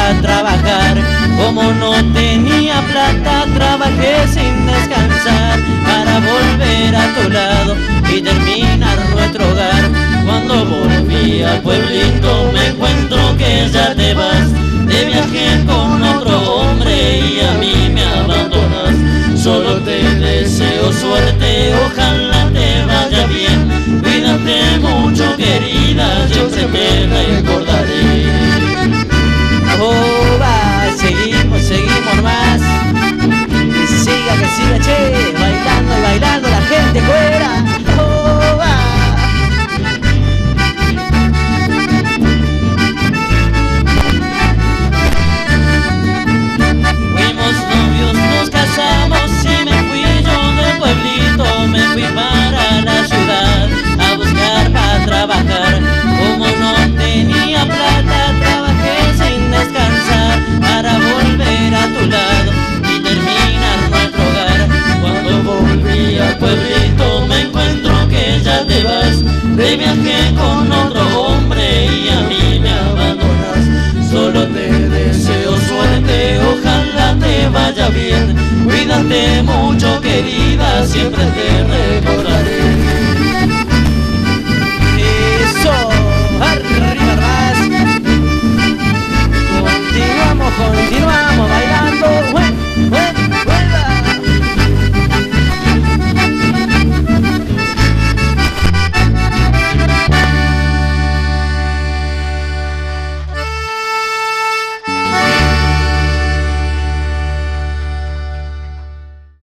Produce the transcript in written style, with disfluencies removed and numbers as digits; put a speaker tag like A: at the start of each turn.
A: para trabajar. Como no tenía plata, trabajé sin descansar para volver a tu lado y terminar nuestro hogar. Cuando volví al pueblito me encuentro que ya te vas de viaje con otro hombre y a mí me abandonas. Solo te deseo suerte, ojalá te vaya bien. Cuídate mucho, querida, yo sé que te recordaré.
B: Oh, va, seguimos más. Que siga, che, bailando y bailando la gente fuera. Oh, va.
A: Fuimos novios, nos casamos y me fui yo del pueblito, me fui para la ciudad a buscar para trabajar. Como no tenía plata, trabajé sin descansar para volver a tu lado y terminar nuestro hogar. Cuando volví al pueblito me encuentro que ya te vas de viaje con otro hombre y a mí me abandonas. Solo te deseo suerte, ojalá te vaya bien. Cuídate mucho, querida, siempre te recordaré.